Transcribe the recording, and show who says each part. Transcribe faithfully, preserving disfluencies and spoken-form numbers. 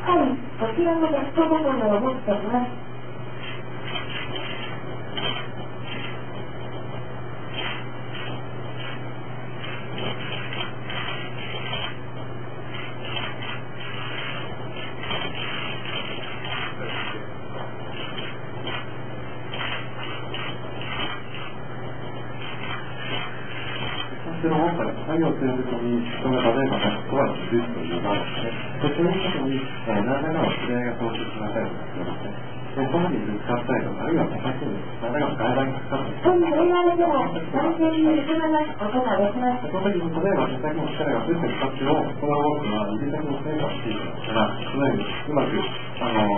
Speaker 1: はい、こちらのベッドボトルを持っています。
Speaker 2: その中で作業するときに人が例えば壊れているという場合ですね、そういうことに何らかの指令が送信されたりとかするので、でその時にぶつかったりとか、あるいは叩きに何らかの外来がかかったりとか、
Speaker 1: そういう映画では完全に盗まないことができます。
Speaker 2: その時に例えば手先の力が増えているかっていうのを、この動きは指先の線がついていますから、そのようにうまくあの